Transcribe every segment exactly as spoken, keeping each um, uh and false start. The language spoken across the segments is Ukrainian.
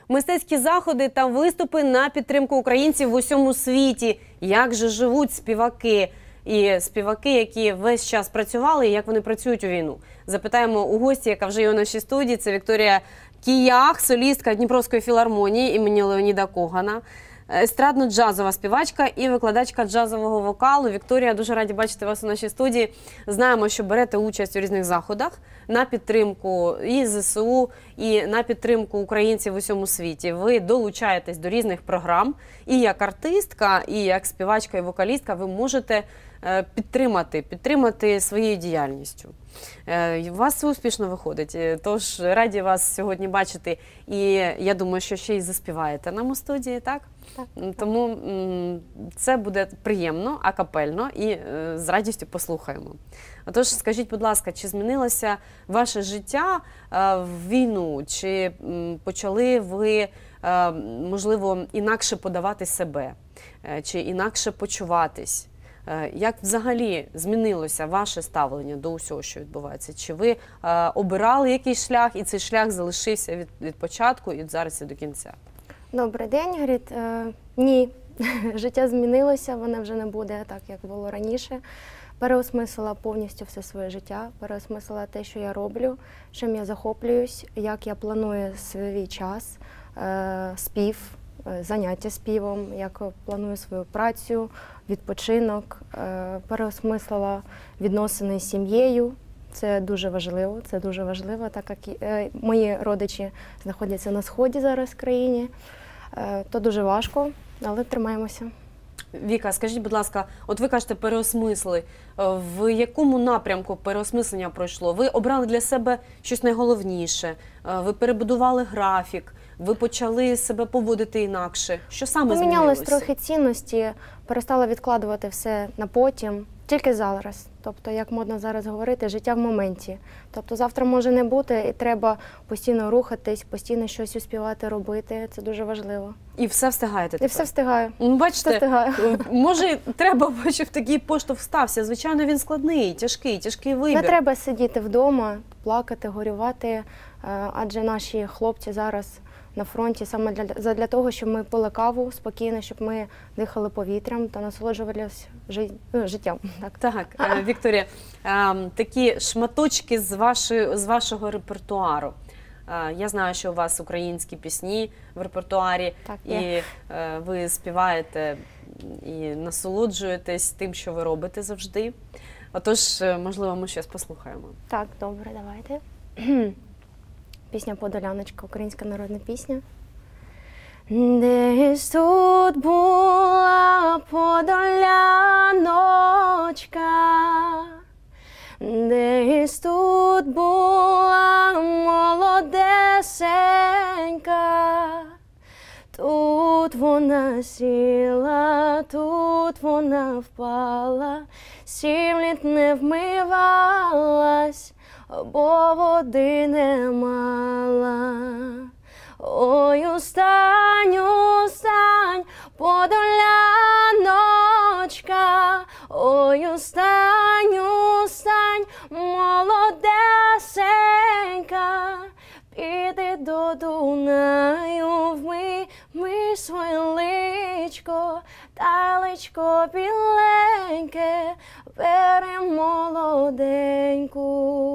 Мистецькі заходи та виступи на підтримку українців в усьому світі. Як же живуть співаки? І співаки, які весь час працювали, і як вони працюють у війну. Запитаємо у гості, яка вже є у нашій студії. Це Вікторія Кіях, солістка Дніпровської філармонії імені Леоніда Когана, естрадно-джазова співачка і викладачка джазового вокалу. Вікторія, дуже раді бачити вас у нашій студії. Знаємо, що берете участь у різних заходах на підтримку і ЗСУ, і на підтримку українців в усьому світі. Ви долучаєтесь до різних програм. І як артистка, і як співачка і вокалістка ви можете підтримати, підтримати своєю діяльністю. У вас це успішно виходить, тож раді вас сьогодні бачити. І я думаю, що ще й заспіваєте нам у студії, так? Так. Тому це буде приємно, акапельно і з радістю послухаємо. Отож, скажіть, будь ласка, чи змінилося ваше життя в війну? Чи почали ви, можливо, інакше подавати себе? Чи інакше почуватись? Як взагалі змінилося ваше ставлення до усього, що відбувається? Чи ви е, обирали якийсь шлях, і цей шлях залишився від, від початку і зараз і до кінця? Добрий день, Гріт. Е, ні, життя змінилося, воно вже не буде так, як було раніше. Переосмислила повністю все своє життя, переосмислила те, що я роблю, чим я захоплююсь, як я планую свій час, е, спів, заняття співом, як планую свою працю, відпочинок, переосмислила відносини з сім'єю. Це дуже важливо, це дуже важливо, так як мої родичі знаходяться на сході зараз в країні. То дуже важко, але тримаємося. Віка, скажіть, будь ласка, от ви кажете, переосмисли. В якому напрямку переосмислення пройшло? Ви обрали для себе щось найголовніше, ви перебудували графік, ви почали себе поводити інакше. Що саме змінилося? Помінялись трохи цінності, перестала відкладувати все на потім, тільки зараз. Тобто, як модно зараз говорити, життя в моменті. Тобто завтра може не бути, і треба постійно рухатись, постійно щось успівати робити. Це дуже важливо. І все встигаєте тепер? І все встигаю. Бачите, все встигаю. Може, треба, щоб такий поштовх стався. Звичайно, він складний, тяжкий, тяжкий вибір. Не треба сидіти вдома, плакати, горювати, адже наші хлопці зараз на фронті саме для, для того, щоб ми пили каву спокійно, щоб ми дихали повітрям та насолоджувалися жи, життям. Так, так Вікторія, такі шматочки з, вашої, з вашого репертуару. Я знаю, що у вас українські пісні в репертуарі, так, і ви співаєте і насолоджуєтесь тим, що ви робите завжди. Отож, можливо, ми щось послухаємо. Так, добре, давайте. Пісня «Подоляночка», українська народна пісня. Десь тут була подоляночка, десь тут була молодесенька, тут вона сіла, тут вона впала, сім літ не вмивалась, бо води не мала. Ой, устань, устань, подоляночка, ой, устань, устань, молодесенька, піди до Дунаю, вмий, вмий своє личко, та личко біленьке, бери молоденьку.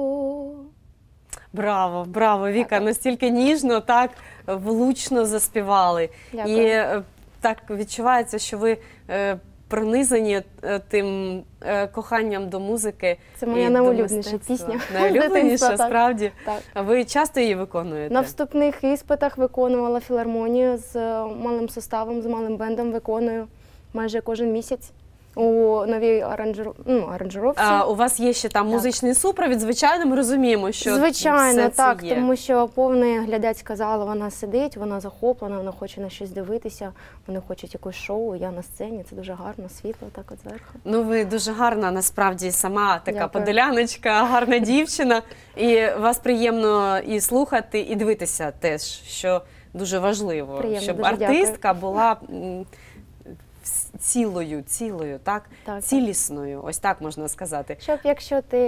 Браво, браво, Віка, настільки ніжно, так влучно заспівали. Дякую. І так відчувається, що ви пронизані тим коханням до музики. Це моя найулюбленіша пісня. Найулюбленіша, справді. Так. Ви часто її виконуєте? На вступних іспитах виконувала філармонію з малим составом, з малим бендом виконую майже кожен місяць. У новій аранжиру... ну, аранжировці. А у вас є ще там музичний так. супровід, звичайно, ми розуміємо, що звичайно, все так, це є. Тому що повний глядач сказала, вона сидить, вона захоплена, вона хоче на щось дивитися, вони хочуть якусь шоу, я на сцені, це дуже гарно, світло так от зверху. Ну, ви дуже гарна, насправді, сама така Дякую. Подоляночка, гарна дівчина, і вас приємно і слухати, і дивитися теж, що дуже важливо, приємно, щоб дуже артистка дякую. була цілою, цілою, так? Так, цілісною, ось так можна сказати. Щоб якщо ти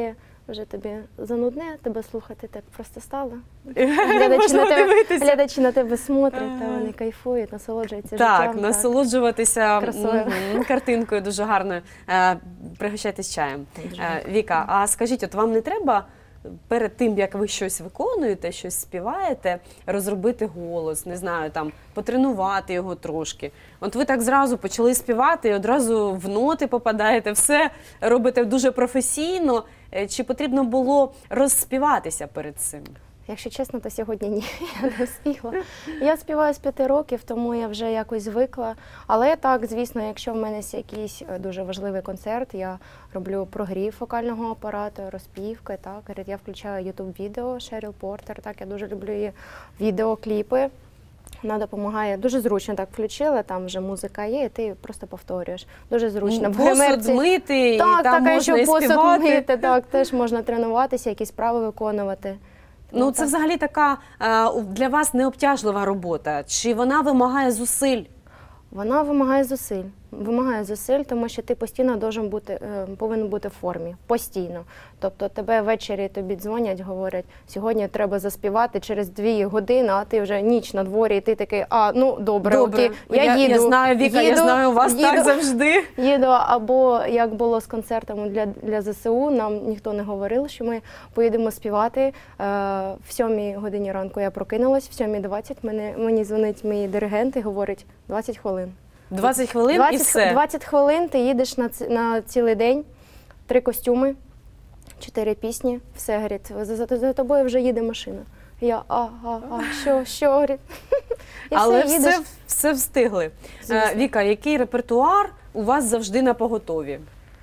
вже тобі занудне тебе слухати, так просто стало. Глядачі Можна на тебе, дивитися. глядачі на тебе смотрять, та вони кайфують, насолоджуються Так, життям. насолоджуватися Красою. мгм, картинкою дуже гарною. Е, Пригощайтесь чаєм. Дуже Е, Віка, а скажіть, от вам не треба перед тим, як ви щось виконуєте, щось співаєте, розробити голос, не знаю, там, потренувати його трошки? От ви так зразу почали співати і одразу в ноти попадаєте, все робите дуже професійно. Е, Чи потрібно було розспіватися перед цим? Якщо чесно, то сьогодні ні, я не співала. Я співаю з п'яти років, тому я вже якось звикла. Але так, звісно, якщо в мене є якийсь е, дуже важливий концерт, я роблю прогрів вокального апарату, розпівки, так. Я включаю ютуб-відео Шеріл Портер, так, я дуже люблю її відеокліпи. Вона допомагає, дуже зручно так включила, там вже музика є, і ти просто повторюєш. Дуже зручно. В Посуд гримерці- мити, і Так, там таке, можна що і посуд співати. мити, так, теж можна тренуватися, якісь справи виконувати. Ну, Тому це так. взагалі така е, для вас необтяжлива робота. Чи вона вимагає зусиль? Вона вимагає зусиль. Вимагає зусиль, тому що ти постійно должен бути, е, повинен бути в формі. Постійно. Тобто тебе ввечері тобі дзвонять, говорять, сьогодні треба заспівати через дві години, а ти вже ніч на дворі, і ти такий, а, ну, добре, окей, я, я, їду. я знаю, Віка, я їду, знаю, у вас їду, так завжди. Їду, або як було з концертами для, для ЗСУ, нам ніхто не говорив, що ми поїдемо співати. Е, в сьомій годині ранку я прокинулась, в сьомій двадцять мені, мені дзвонить мій диригент і говорить, двадцять хвилин. двадцять хвилин і двадцять, все. двадцять хвилин ти їдеш на, ці- на цілий день, три костюми, чотири пісні, все, говорить, за, за, за тобою вже їде машина. Я, а, а, а, що, що, говорить. І Але все, їдеш. все, все встигли. Е, Звісно. Віка, який репертуар у вас завжди на поготові?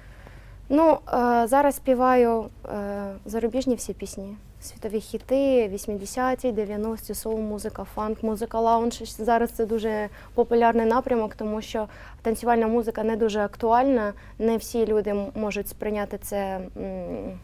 Ну, е, зараз співаю е, зарубіжні всі пісні. Світові хіти, вісімдесяті, дев'яності, соул-музика, фанк-музика, лаунж. Зараз це дуже популярний напрямок, тому що танцювальна музика не дуже актуальна. Не всі люди м- можуть сприйняти це, м,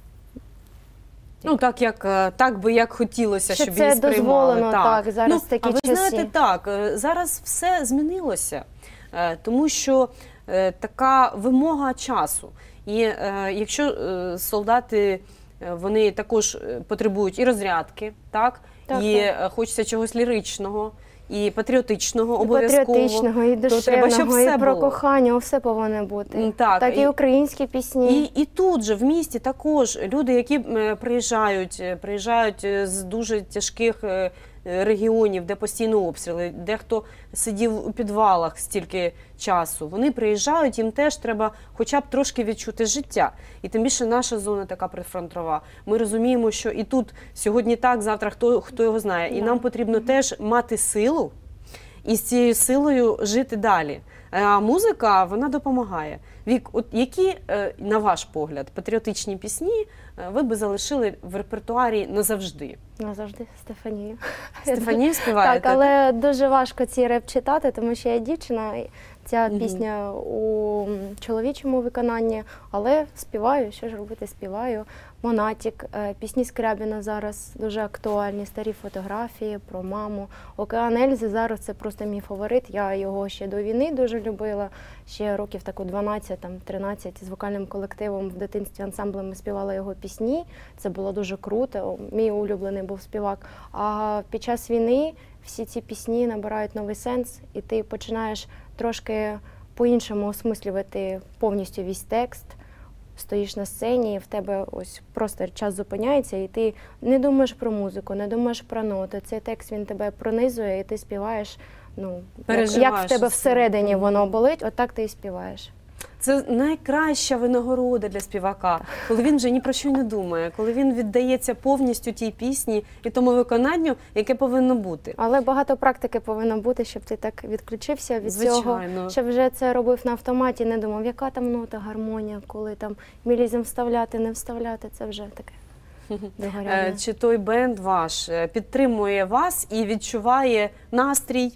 Ну, так, як, е, так би як хотілося, що щоб це її сприймали. дозволено, так, зараз ну, такі а ви часи. знаєте, так, е, зараз все змінилося, е, тому що е, така вимога часу. І е, якщо е, солдати, е, вони також е, потребують і розрядки, так, Так, і так. е, хочеться чогось ліричного, і патріотичного І обов'язково. патріотичного, і То треба, щоб душевного, все і про було. кохання, все повинно бути. М, так, так і, і- українські пісні. І, і тут же в місті також люди, які е, приїжджають, е, приїжджають е, з дуже тяжких е, е, регіонів, де постійно обстріли, дехто сидів у підвалах стільки часу. Вони приїжджають, їм теж треба хоча б трошки відчути життя. І тим більше наша зона така прифронтова. Ми розуміємо, що і тут сьогодні так, завтра хто, хто його знає. І Да. нам потрібно теж мати силу і з цією силою жити далі. А музика, вона допомагає. Вік, от які, е, на ваш погляд, патріотичні пісні е, ви би залишили в репертуарі назавжди? Назавжди Стефанію. Стефанію співаєте? Так, але дуже важко ці реп читати, тому що я дівчина. і Ця Мгм. пісня у м, чоловічому виконанні, але співаю, що ж робити, співаю. Монатік, е, пісні Скрябіна зараз дуже актуальні, старі фотографії про маму. Океан Ельзи зараз це просто мій фаворит. Я його ще до війни дуже любила. Ще років так у дванадцять, там, тринадцять з вокальним колективом в дитинстві ансамблем співала його пісні. Це було дуже круто. Мій улюблений був співак. А під час війни всі ці пісні набирають новий сенс, і ти починаєш трошки по-іншому осмислювати повністю весь текст. Стоїш на сцені, і в тебе ось просто час зупиняється, і ти не думаєш про музику, не думаєш про ноти. Цей текст, він тебе пронизує, і ти співаєш, ну, як, Переживаєш як в тебе усе. всередині воно болить, отак ти і співаєш. Це найкраща винагорода для співака, коли він вже ні про що не думає, коли він віддається повністю тій пісні і тому виконанню, яке повинно бути. Але багато практики повинно бути, щоб ти так відключився від цього, Звичайно. щоб вже це робив на автоматі, не думав, яка там нота, гармонія, коли там мілізм вставляти, не вставляти, це вже таке догоряння. Е, Чи той бенд ваш е, підтримує вас і відчуває настрій?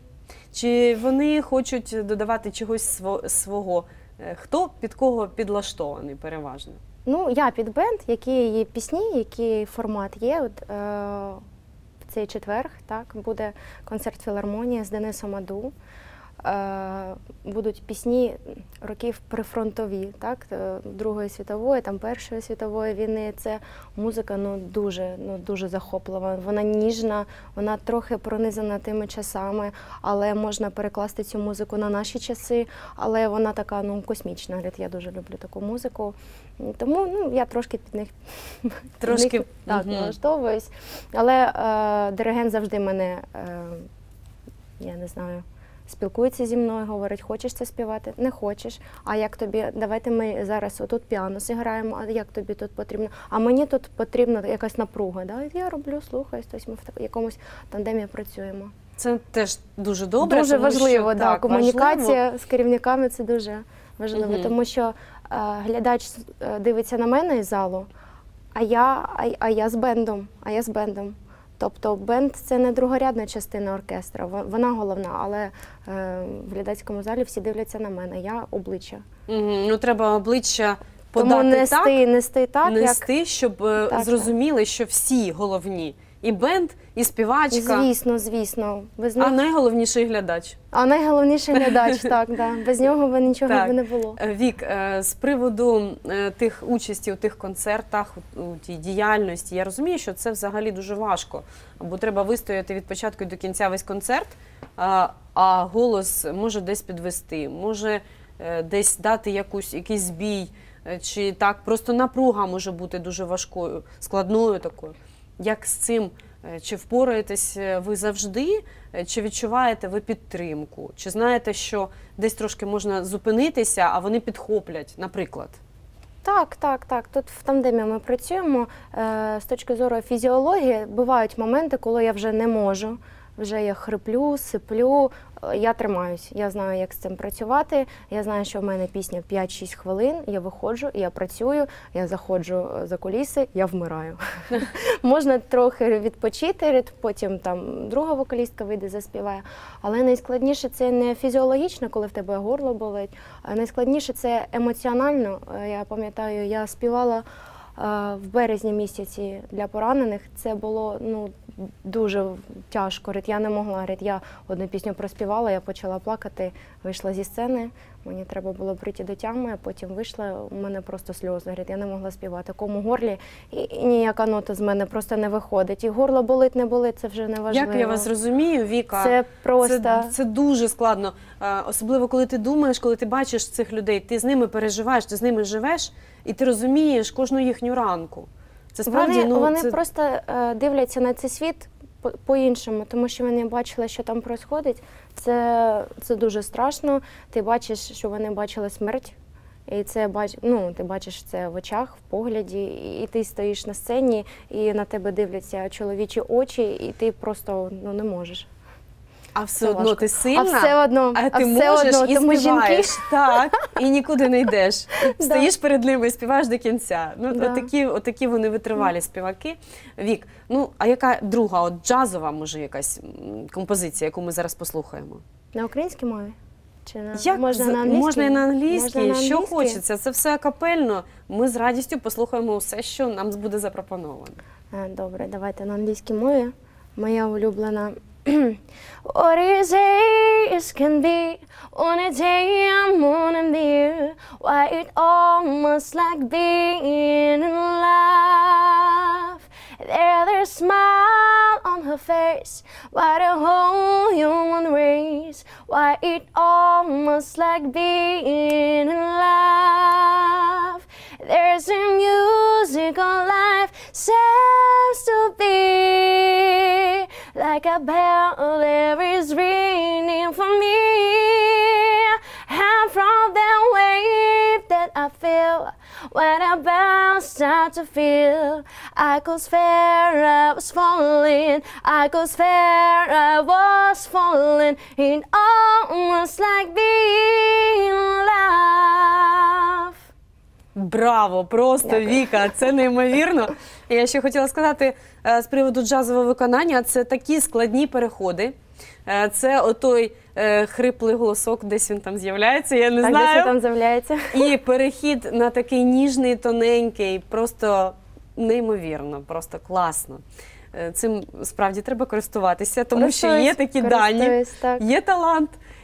Чи вони хочуть додавати чогось сво- свого? Е, Хто під кого підлаштований переважно? Ну, я під бенд, які є пісні, який формат є. От, е, в цей четверг так, буде концерт філармонії з Денисом Аду. е, будуть пісні років прифронтові, так? е, Другої світової, там Першої світової війни. Це музика ну, дуже, ну, дуже захоплива. Вона ніжна, вона трохи пронизана тими часами, але можна перекласти цю музику на наші часи, але вона така ну, космічна. Говорить, я дуже люблю таку музику. Тому ну, я трошки під них, Трошки, під них так, мгм. налаштовуюсь. Але е, диригент завжди мене, е, я не знаю, спілкується зі мною, говорить, хочеш це співати? Не хочеш. А як тобі? Давайте ми зараз отут піано зіграємо, а як тобі тут потрібно? А мені тут потрібна якась напруга. Да? Я роблю, слухаюсь, тобто ми в так- якомусь тандемі працюємо. Це теж дуже добре. Дуже тому важливо, що, да, так, комунікація важливо. з керівниками це дуже важливо, Мгм. тому що е, глядач е, дивиться на мене із залу, а я, а, а я з бендом, а я з бендом. Тобто бенд – це не другорядна частина оркестра, во- вона головна, але е, в глядацькому залі всі дивляться на мене, я обличчя. Мгм. Ну, треба обличчя подати Тому нести, так, нести так, як… нести, щоб е, Так, зрозуміли, що всі головні. І бенд, і співачка, Звісно, звісно. Без а них... найголовніший глядач. а найголовніший глядач, так, да. Без нього би нічого Так. би не було. Е, Вік, е, з приводу е, тих участі у тих концертах, у, у тій діяльності, я розумію, що це взагалі дуже важко, бо треба вистояти від початку і до кінця весь концерт, а, а голос може десь підвести, може е, десь дати якусь, якийсь збій, е, чи так просто напруга може бути дуже важкою, складною такою. Як з цим? Е, Чи впораєтесь е, ви завжди, е, чи відчуваєте ви підтримку? Чи знаєте, що десь трошки можна зупинитися, а вони підхоплять, наприклад? Так, так, так. Тут в тандемі ми працюємо. Е, З точки зору фізіології бувають моменти, коли я вже не можу. Вже я хриплю, сиплю, е, я тримаюсь. Я знаю, як з цим працювати. Я знаю, що в мене пісня п'ять-шість хвилин, я виходжу, я працюю, я заходжу е, за куліси, я вмираю. Можна трохи відпочити, потім там друга вокалістка вийде, заспіває. Але найскладніше це не фізіологічно, коли в тебе горло болить, а найскладніше це емоціонально. Е, Я пам'ятаю, я співала е, в березні місяці для поранених. Це було ну, дуже тяжко. Говорить, я не могла. Говорить, я одну пісню проспівала, я почала плакати, вийшла зі сцени. Мені треба було прийти до тями, а потім вийшла, у мене просто сльози. Говорить, я не могла співати. Кому горлі, і, і ніяка нота з мене просто не виходить. І горло болить, не болить, це вже не важливо. Як я вас розумію, Віка, Це просто… це, це дуже складно. Е, Особливо, коли ти думаєш, коли ти бачиш цих людей, ти з ними переживаєш, ти з ними живеш, і ти розумієш кожну їхню ранку. Це справді, Вони, ну, вони це... просто е, дивляться на цей світ по- по-іншому, тому що вони бачили, що там відбувається. Це, це дуже страшно. Ти бачиш, що вони бачили смерть, і це бач, ну, ти бачиш це в очах, в погляді, і ти стоїш на сцені, і на тебе дивляться чоловічі очі, і ти просто ну, не можеш. А все Це одно важко. ти сильна, А все одно, а ти все можеш одно, і тому співаєш, жінки… так, і нікуди не йдеш. Да. Стоїш перед ними і співаєш до кінця. Ну, Да. отакі, отакі вони витривалі співаки. Вік, ну, а яка друга, от джазова, може, якась м, композиція, яку ми зараз послухаємо? На українській мові? Чи на, Як можна з- на англійській? можна і на англійській, Можна на що англійській? хочеться. Це все акапельно. Ми з радістю послухаємо все, що нам буде запропоновано. Е, Добре, давайте на англійській мові. Моя улюблена. What is as can be on a day I'm on a mirror. Why it almost like being in love. There, there's smile on her face, why the whole human race. Why it almost like being in love. There's a musical life seems to be like a bell there is ringing for me. And from the wave that I feel when I bounce start to feel, I could swear I was falling, I could swear I was falling, it almost like being in love. Браво! Просто, Дякую. Віка, це неймовірно. І я ще хотіла сказати е, з приводу джазового виконання, це такі складні переходи. Е, Це отой е, хриплий голосок, десь він там з'являється, я не Так, десь знаю. там з'являється. І перехід на такий ніжний, тоненький, просто неймовірно, просто класно. Е, Цим справді треба користуватися, тому що є Користуюсь, такі дані, користуюсь, так. є талант.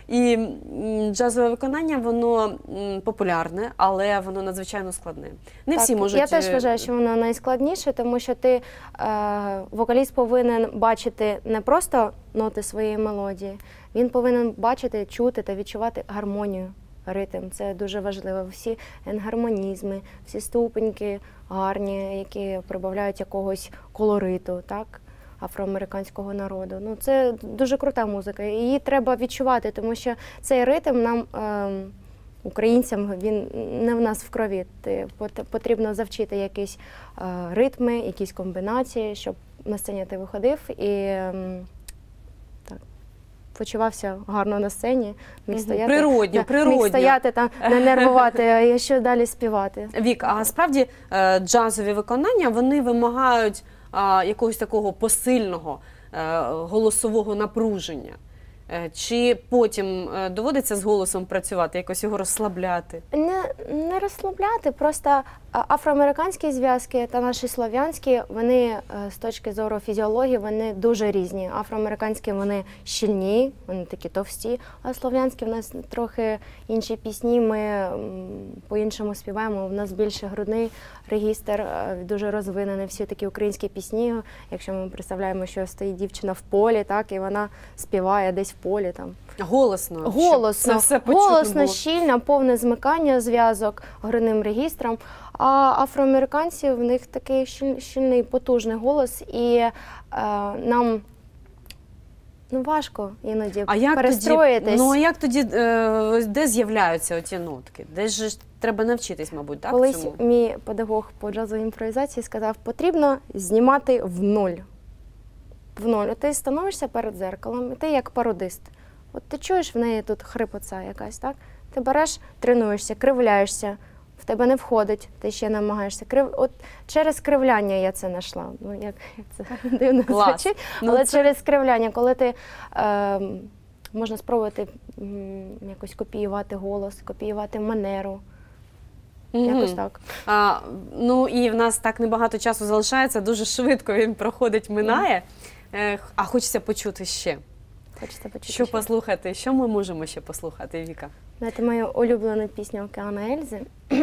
І м, джазове виконання, воно м, популярне, але воно надзвичайно складне. Не Так, всі можуть... Я теж е, вважаю, що воно найскладніше, тому що ти, е, вокаліст повинен бачити не просто ноти своєї мелодії, він повинен бачити, чути та відчувати гармонію, ритм. Це дуже важливо. Всі енгармонізми, всі ступеньки гарні, які прибавляють якогось колориту, так? Афроамериканського народу. Ну, це дуже крута музика. І її треба відчувати, тому що цей ритм нам, е, українцям, він не в нас в крові. Ти, пот- потрібно завчити якісь е, ритми, якісь комбінації, щоб на сцені ти виходив і ем, так, почувався гарно на сцені, міг Мгм. стояти, Природньо, да, природньо. міг стояти там, не нервувати, а що далі співати. Вік, а справді е, джазові виконання, вони вимагають а, якогось такого посильного е, голосового напруження. Е, Чи потім е, доводиться з голосом працювати, якось його розслабляти? Не, не розслабляти, просто а, афроамериканські зв'язки та наші слов'янські, вони е, з точки зору фізіології, вони дуже різні. Афроамериканські вони щільні, вони такі товсті, а слов'янські в нас трохи інші пісні, ми м, по-іншому співаємо, в нас більше грудний регістр, е, дуже розвинений, всі такі українські пісні, якщо ми представляємо, що стоїть дівчина в полі, так, і вона співає десь в полі там. Голосно. щоб Голосно, це все почутно голосно, було. щільно, повне змикання зв'язок грудним регістром. А афроамериканці, в них такий щіль- щільний, потужний голос, і е, нам ну, важко іноді А як перестроїтись. тоді, ну, а як тоді, е, де з'являються оті нотки? Де ж треба навчитись, мабуть, так? Колись цьому? мій педагог по джазовій імпровізації сказав, потрібно знімати в нуль. В нуль. От ти становишся перед дзеркалом, і ти як пародист. От ти чуєш в неї тут хрипоца якась, так? Ти береш, тренуєшся, кривляєшся, в тебе не входить, ти ще намагаєшся. Крив... От через кривляння я це знайшла. Ну, як, як це дивно Клас. звучить, Ну, але це- через кривляння, коли ти е, можна спробувати м, якось копіювати голос, копіювати манеру. Якось Мгм. так. А, ну і в нас так небагато часу залишається, дуже швидко він проходить, минає. Е, А хочеться почути ще. Хочеться почути. Що ще. послухати? Що ми можемо ще послухати, Віка? Знаєте, мою улюблену пісню Океана Ельзи.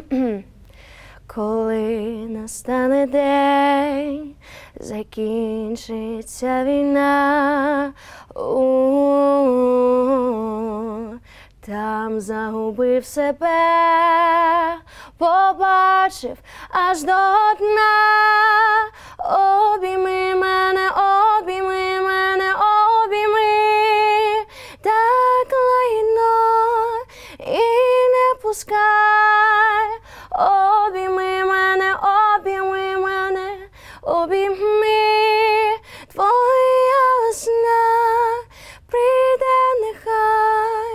Коли настане день, закінчиться війна, у-у-у, там загубив себе, побачив аж до дна. Обійми мене, обійми мене, обійми, так лагідно і не пускай. Обійми мене, обійми мене, обійми, твоя весна прийде нехай.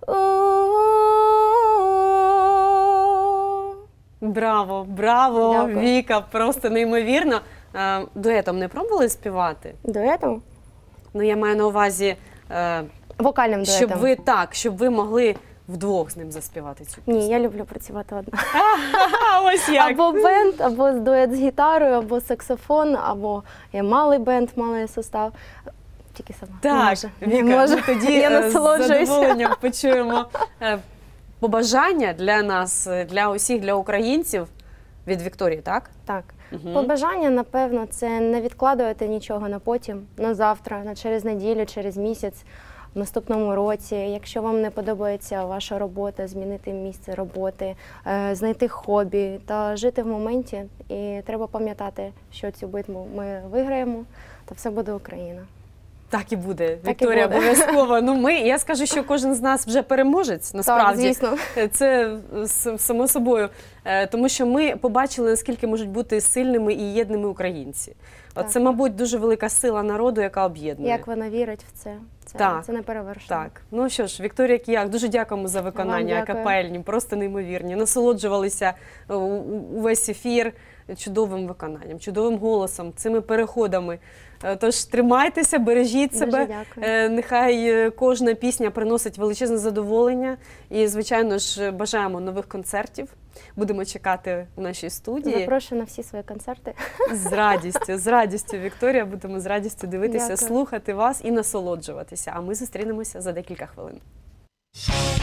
У-у-у. Браво, браво, Дякую. Віка, просто неймовірно. Е, Дуетом не пробували співати? Дуетом? Ну, я маю на увазі, е, Вокальним дуетом. щоб ви так, щоб ви могли вдвох з ним заспівати цю пісню. Ні, я люблю працювати одна. Ось як. Або бенд, або дует з гітарою, або саксофон, або я малий бенд, малий состав. Тільки сама. Не Так, можу. Не Віка, можу. ну тоді Я е, з насолоджуюся. задоволенням почуємо е, побажання для нас, е, для усіх, для українців від Вікторії, так? Так. Мгм. Побажання, напевно, це не відкладувати нічого на потім, на завтра, на через неділю, через місяць, в наступному році. Якщо вам не подобається ваша робота, змінити місце роботи, е, знайти хобі та жити в моменті. І треба пам'ятати, що цю битву ми виграємо, та все буде Україна. Так і буде, і Вікторія, буде. обов'язково. Ну, ми, я скажу, що кожен з нас вже переможець, насправді. Так, звісно. Це с- само собою, Е, тому що ми побачили, наскільки можуть бути сильними і єдними українці. От Так. це, мабуть, дуже велика сила народу, яка об'єднує. Як вона вірить в це, це, Так. це не перевершено. Так, ну що ж, Вікторія Кіяк, дуже дякуємо за виконання Вам дякую. акапельні, просто неймовірні. Насолоджувалися е, у- у- увесь ефір чудовим виконанням, чудовим голосом, цими переходами. Е, Тож тримайтеся, бережіть Дуже себе. дякую. Е, Нехай е, кожна пісня приносить величезне задоволення. І, звичайно ж, бажаємо нових концертів. Будемо чекати в нашій студії. Запрошую на всі свої концерти. З радістю, з радістю, Вікторія, будемо з радістю дивитися, Дякую. слухати вас і насолоджуватися. А ми зустрінемося за декілька хвилин. Thank